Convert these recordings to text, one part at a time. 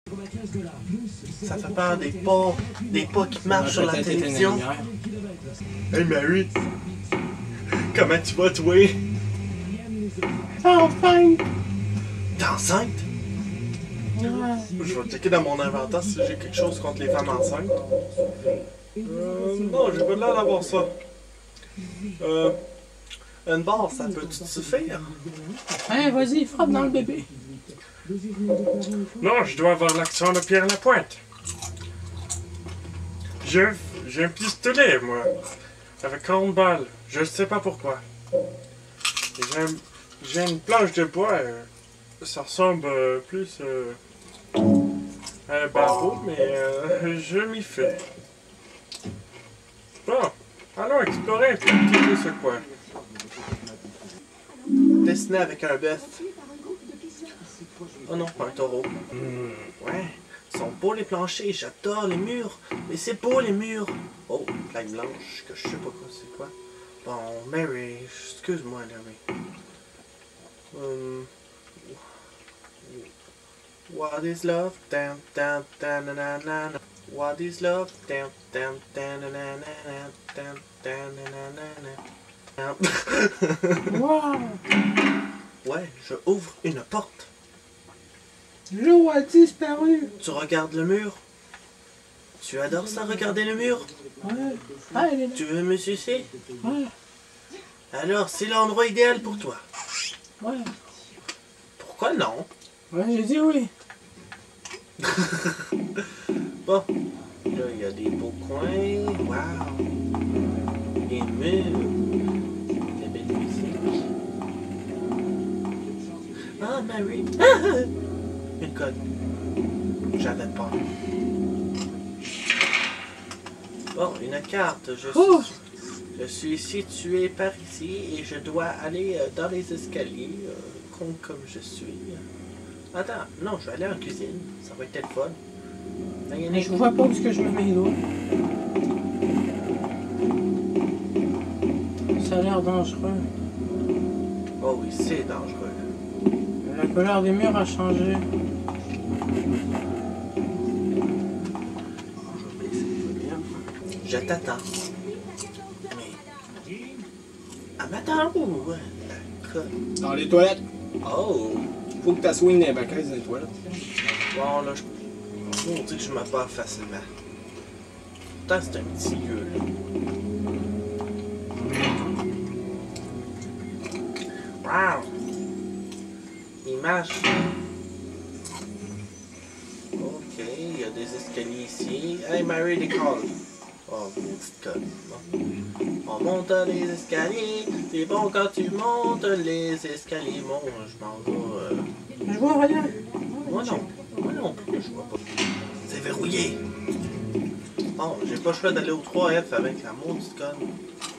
Ça fait peur des pas qui marchent sur la télévision. Hey Mary, comment tu vas toi? Enceinte! T'es enceinte? Je vais checker dans mon inventaire si j'ai quelque chose contre les femmes enceintes. Non, j'ai pas l'air d'avoir ça. Une barre, ça peut-tu te suffire? Hein, vas-y, frappe dans le bébé. Non, je dois avoir l'accent de Pierre Lapointe. J'ai un pistolet, moi. Avec 40 balles. Je ne sais pas pourquoi. J'ai une planche de bois. Ça ressemble plus à un barreau, mais je m'y fais. Bon, allons explorer un petit peu ce coin. Dessiné avec un bœuf. Oh non, pas un taureau. Ouais, ils sont beaux les planchers, j'adore les murs. Mais c'est beau les murs. Oh, une plaque blanche, que je sais pas quoi c'est quoi. Bon, Mary, excuse-moi, Mary. What is love? Damn, damn, damn, na, na, na, na. What is love? Damn, damn, damn, na, na, na, damn, damn, na, na, na. Wow! Ouais, je ouvre une porte. L'eau a disparu. Tu regardes le mur. Tu adores ça, regarder le mur? Ouais. Ah, elle est là. Tu veux me sucer? Ouais. Alors, c'est l'endroit idéal pour toi. Ouais. Pourquoi non? Ouais, j'ai dit oui. Bon, là, il y a des beaux coins. Wow! Des murs. Des belles musiques. Ah, Mary! Ah! Une colle. J'avais peur. Bon, une carte. Je suis situé par ici et je dois aller dans les escaliers, con comme je suis. Attends, non, je vais aller en cuisine. Ça va être fun. Mais je vois pas où est-ce que je me mets les doigts. Ça a l'air dangereux. Oh oui, c'est dangereux. La couleur des murs a changé. Je t'attends. Mais... Ah, m'attends où? Dans les toilettes. Oh! Faut que t'assoies dans les baquaises dans les toilettes. Bon, là, on dit que je me perds facilement. Pourtant, c'est un petit lieu, là. Wow! Image. Ok, il y a des escaliers ici. Hey, Mary, décolle. Oh, petite conne. Bon. On monte les escaliers. C'est bon quand tu montes les escaliers. Bon, je m'en vais. Je vois rien. Moi non. Moi non plus, je vois pas. C'est verrouillé. Bon, j'ai pas le choix d'aller au 3F avec la maudite conne.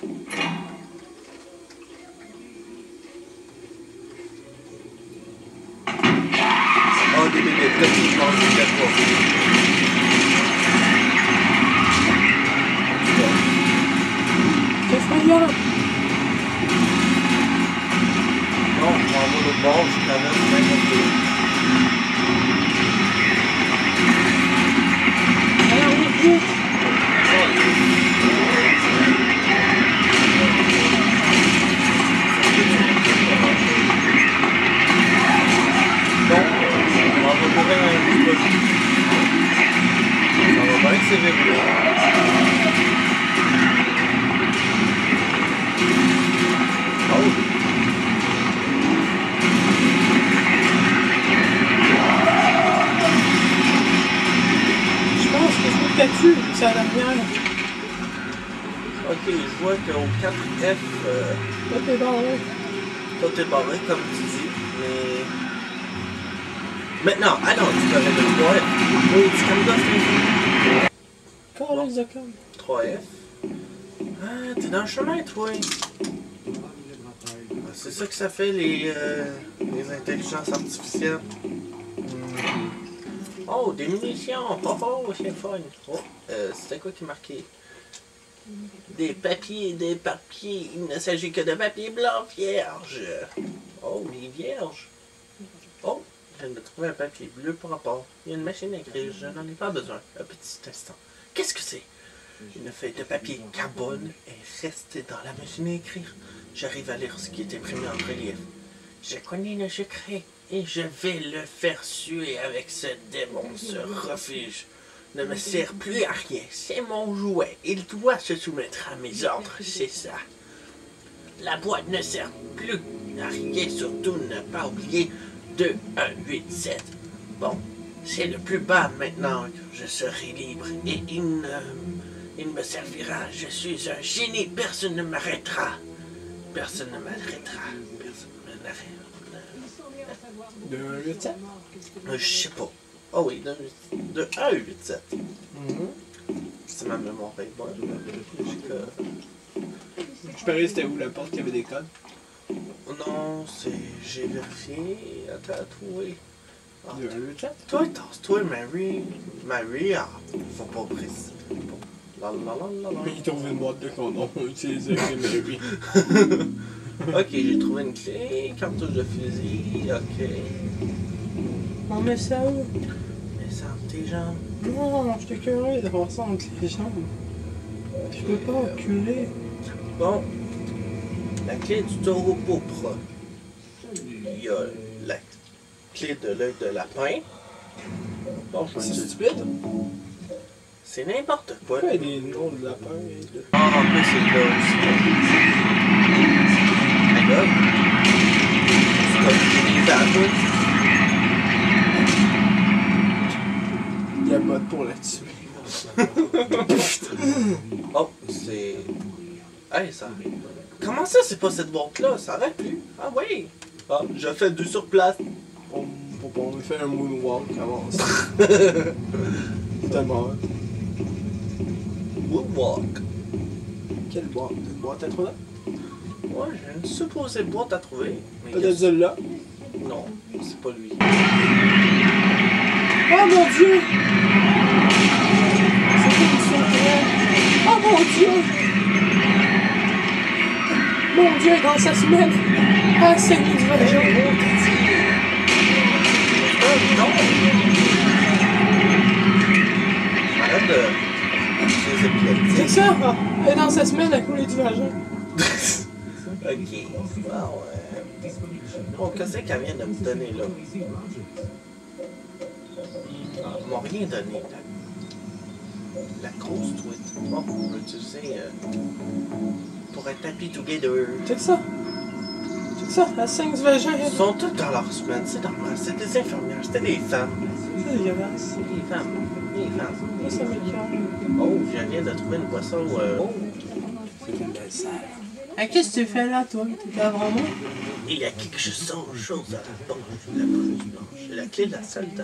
Oh, des bébés, peut-être que je mange du café. Qu'est-ce qu'il y a là? Non, je m'en vais l'autre bord, je traverse n'importe où. Alors, vite. Bon, on va courir un petit peu. Ça va bien, c'est verrouillé. Oh! Je pense que je peux dessus, ça a l'air bien. Ok, je vois qu'au 4F, Tout est barré. tout est barré comme tu dis, mais... Maintenant, allons, tu peux arrêter le 3F. Oui, tu comme ça, c'est Quand les occasions. 3F. Ah, t'es dans le chemin, toi. Ah, c'est ça que ça fait, les intelligences artificielles. Oh, des munitions! Oh, oh, c'est fun! Oh, c'était quoi qui marquait? Des papiers, des papiers. Il ne s'agit que de papier blanc vierge. Oh, mais vierge. Oh, Je viens de trouver un papier bleu pour rapport. Il y a une machine à écrire, je n'en ai pas besoin. Un petit instant. Qu'est-ce que c'est? Une feuille de papier carbone est restée dans la machine à écrire. J'arrive à lire ce qui est imprimé en relief. Je connais le secret et je vais le faire suer avec ce démon. Ce refuge ne me sert plus à rien. C'est mon jouet. Il doit se soumettre à mes ordres, c'est ça. La boîte ne sert plus à rien, surtout ne pas oublier 2187. Bon, c'est le plus bas maintenant. Je serai libre et il me servira. Je suis un génie. Personne ne m'arrêtera. Personne ne m'arrêtera. Personne ne m'arrêtera. De 187? Je sais pas. Oh oui, de 187. C'est ma mémoire est bonne. Je parie c'était où la porte qui avait des codes? Non, c'est. J'ai vérifié. Attends, trouvé. Ah, De 187? toi, tasse-toi, Mary. Mary, ah, faut pas préciser. La la la la la. Mais il trouve une boîte de condom utilisée avec Mary. Ok, j'ai trouvé une clé, cartouche de fusil, ok. On met ça où? Mais ça entre tes jambes. Non, je t'ai curieux d'avoir ça entre les jambes. Je peux pas reculer. Bon, la clé du taureau pourpre. Il y a la clé de l'œil de lapin. Bon, je C'est me dis, stupide? c'est n'importe quoi. Pourquoi il y a des noms de lapin et de... Ah, en plus, c'est là aussi. My God. C'est comme des tatouages. Il y a mode pour la tuer. Oh, c'est... Hey, ça... Comment ça, c'est pas cette boîte-là? Ça aurait pu. Ah oui. Ah, je fais du sur place. On fait un moonwalk avant ça. C'est tellement hot. Woodwalk. Quelle boîte? Une boîte à trois? Ouais, j'ai une supposée boîte à trouver. Mais Peut-être celle-là? non, c'est pas lui. Oh mon dieu! C'est une surprise! Oh mon dieu! Mon dieu est dans sa semaine! Ah, c'est lui du vagin! Non! Arrête de... les épileptiques. C'est ça! Ah, elle est dans sa semaine à couler du vagin! Ok. Wow. Bon, qu'est-ce qu'elle vient de me donner là? Elle m'a rien donné. La grosse tweet. Bon, on va l'utiliser pour un tapis together. Check ça! Check ça! Elle saigne du vagin! Ils sont tous dans leur semaine, c'est normal. C'est des infirmières, c'était des femmes. C'est dégueulasse! C'est des femmes. Des femmes. Moi, ça m'écoeure. Oh, je viens de trouver une boisson. C'est une belle salle. Ah, qu'est-ce que tu fais là, toi? T'es là vraiment? Il y a quelque chose à la bouche blanche. C'est la clé de la salle de...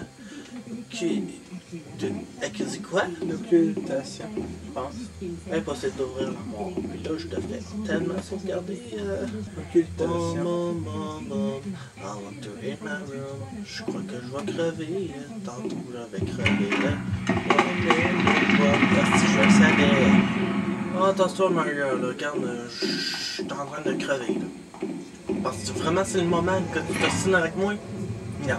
Accusé quoi? L'occultation, je pense. Impossible d'ouvrir l'armoire. Puis là, je devrais tellement sauvegarder. Occultation. I want to hit my room. Je crois que je vais crever. Tantôt, je vais crever. Si je le savais. Oh, attention, Mario. Là, regarde, je suis en train de crever. Là. Parce que vraiment, c'est le moment que tu t'ostines avec moi? Non.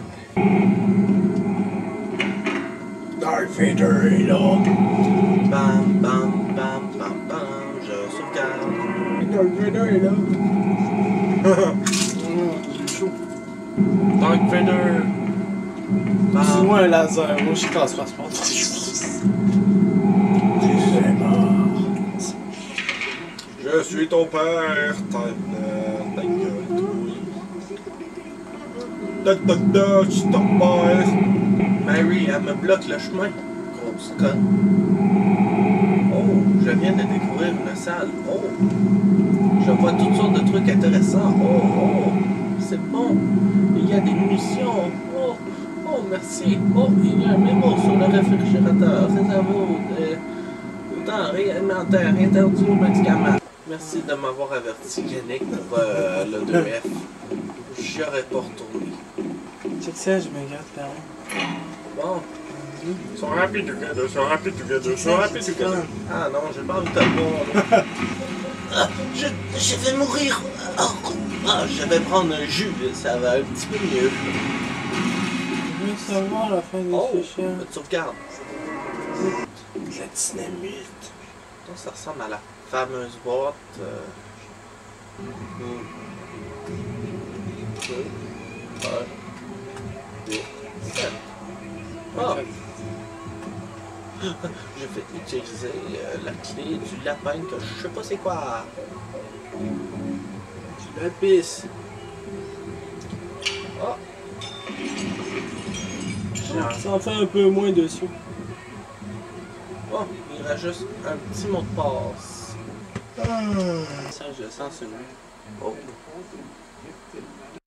Darth Vader est là! Bam, bam, bam, bam, bam. Je sauvegarde. Darth Vader est là! J'ai chaud. Dark Vader. C'est moi un laser, moi je casse passeport. Je suis ton père, ta gueule. Je suis ton père. Mary, elle me bloque le chemin. Grosse conne. Oh, je viens de découvrir une salle. Oh, je vois toutes sortes de trucs intéressants. Oh, c'est bon. Il y a des munitions. Oh, merci. Oh, il y a un mémo sur le réfrigérateur. Réserveau de denrées alimentaires interdites aux médicaments. Merci de m'avoir averti, Yannick, pour le 2F. J'y aurais pas retourné. Check ça, je me garde par là. Bon. So happy together, so happy together, so happy together. Ah non, j'ai pas envie de te voir. Ah, je vais mourir. Je vais prendre un jus, ça va un petit peu mieux. veux savoir la fin des Oh, fichiers. tu sauvegardes. La dynamite. Donc, ça ressemble à la fameuse boîte. 2, 1, 2, 7. Ah! Je vais utiliser la clé du lapin que je sais pas c'est quoi. Du lapis. Ah! Ça en fait un peu moins dessus. Oh, il reste juste un petit mot de passe. Ça, je le sens celui. Oh.